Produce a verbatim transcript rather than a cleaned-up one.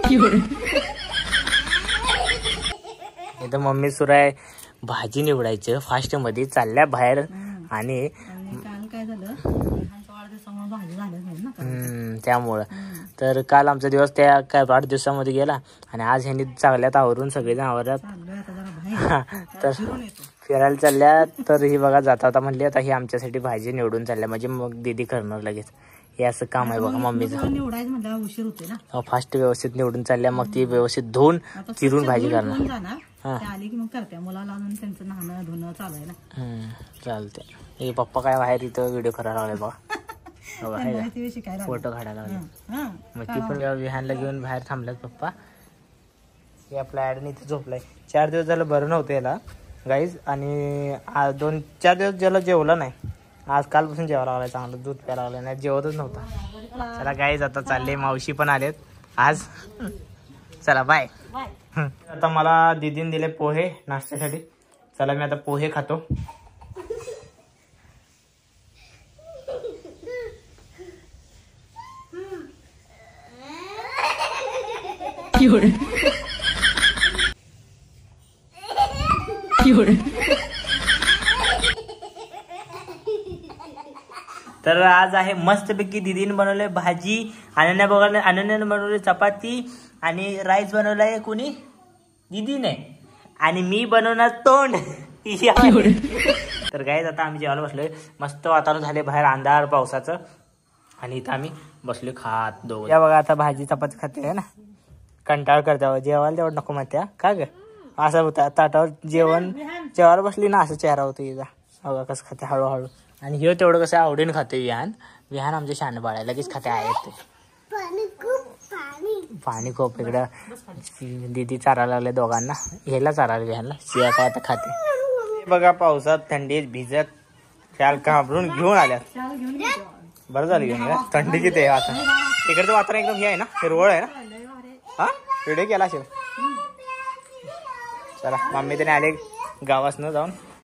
इथं मम्मी सुरू आहे भाजी निवडायचं फास्ट मध्ये चालल्या बाहेर. आणि काल काय झालं भाजी झालं हम्म त्यामुळं तर काल आमचा दिवस त्या काय आठ दिवसामध्ये गेला आणि आज ह्यांनी चांगल्यात आवरून सगळेजण आवरल्यात. तर फिरायला चालल्या. तर ही बघा जाता आता म्हणली आता ही आमच्यासाठी भाजी निवडून चालल्या म्हणजे मग दीदी करणार लगेच. हे असं काम आहे बघा मम्मीचं. निवडायचं म्हटलं उशीर होते ना. फास्ट व्यवस्थित निवडून चालल्या मग ती व्यवस्थित धुवून चिरून भाजी करणार. आली की मग करते मुलाला अजून त्यांचं नहाणं धुणं चालू आहे ना. हम्म चालते. हे पप्पा काय बाहेर इथं व्हिडिओ करायला लागले बघा. फोटो काढायला लागले. मग ती पण विहानला घेऊन बाहेर थांबल्यात पप्पा. हे आपल्या ऍडने इथे झोपलाय. चार दिवस झालं बरं नव्हतं याला गाईज. आणि दोन चार दिवस ज्याला जेवलं नाही. आज कालपासून जेवायला लागलाय चांगलं. दूध प्यायला लागलं नाही जेवतच नव्हता. चला गाईज आता चालले. मावशी पण आलेत आज. चला बाय. आता मला दीदीने दिले पोहे नाश्त्यासाठी. चला मी आता पोहे खातो. तर आज आहे मस्तपैकी दीदीने बनवले भाजी. अनन्या बघा अनन्याने बनवले चपाती आणि राईस बनवलाय कोणी दीदीने. आणि मी बनवणार तोंड. तर गाईज आता आम्ही जेवायला बसलोय. मस्त वातावरण झाले बाहेर अंधार पावसाचं. आणि इथं आम्ही बसलोय खात दोघं. या बघा आता भाजी चपाती खाते ना. कंटाळ करते जेवायला तेवढं नको माहिती का ग. असं होतं ताटावर जेवण जेवायला बसली ना असं चेहरा होतो हिचा. बघा कसं खाते हळूहळू. आणि हे तेवढं कसं आवडीने खाते विहान. विहान आमचे शान बाळ आहे लगेच खाते आहेत. पाणी खूप इकडं दीदी चारायला लागले दोघांना. ह्याला चारायला विहानला. शिया काय आता खाते. बघा पावसात थंडीत भिजत शाल काबरून घेऊन आल्यात. बरं झालं घेऊन. थंडी किती आहे आता. तिकडचं वातावरण एकदम हे आहे ना हिरवळ आहे ना. हा व्हिडिओ केला असेल. चला मम्मी त्याने आले गावासनं जाऊन.